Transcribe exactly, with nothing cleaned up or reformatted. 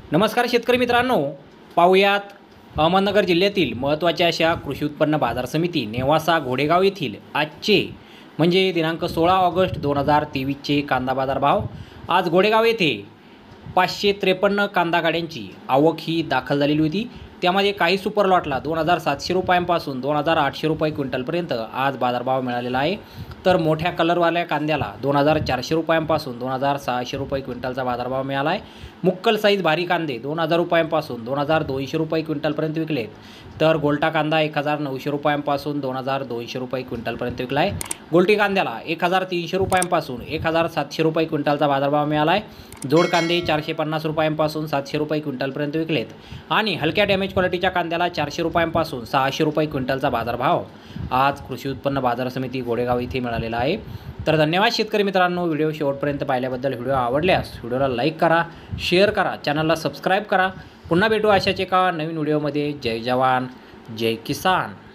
नमस्कार शेतकरी मित्रांनो, पाहुयात अहमदनगर जिल्ह्यातील महत्त्वाच्या अशा कृषी उत्पन्न बाजार समिती नेवासा घोडेगाव येथील आजचे म्हणजे दिनांक सोळा ऑगस्ट दोन हजार तेवीसचे कांदा बाजार भाव। आज घोडेगाव येथे पाचशे त्रेपन्न कांदा गाड्यांची आवक ही दाखल झालेली होती। त्यामध्ये काही सुपर लॉटला दोन हजार सातशे रुपयांपासून दोन हजार आठशे रुपये क्विंटलपर्यंत आज बाजारभाव मिळालेला आहे। तर मोठ्या कलरवाल्या कांद्याला दोन हजार चारशे रुपयांपासून दोन हजार सहाशे रुपये क्विंटलचा बाजारभाव मिळाला आहे। मुक्कल साईज भारी कांदे दोन हजार रुपयांपासून दोन हजार दोनशे रुपये क्विंटलपर्यंत विकलेत। तर गोल्टा कांदा एक हजार नऊशे रुपयांपासून दोन हजार दोनशे रुपये क्विंटलपर्यंत विकला आहे। गोल्टी कांद्याला एक हजार तीनशे रुपयांपासून एक हजार सातशे रुपये क्विंटलचा बाजारभाव मिळाला आहे। जोड कांदे चारशे पन्नास रुपयांपासून सातशे रुपये क्विंटलपर्यंत विकलेत आणि हलक्या डॅमेज क्वालिटीच्या कांद्याला चारशे रुपयांपासून सहाशे रुपये क्विंटलचा बाजारभाव आज कृषी उत्पन्न बाजार समिती घोडेगाव येथे मिळालेला आहे। तर धन्यवाद शेतकरी मित्रांनो, व्हिडिओ शेवटपर्यंत पाहिल्याबद्दल। व्हिडिओ आवडल्यास व्हिडिओला लाईक करा, शेअर करा, चॅनलला सबस्क्राईब करा। पुन्हा भेटू अशाच एका नवीन व्हिडिओमध्ये। जय जवान जय किसान।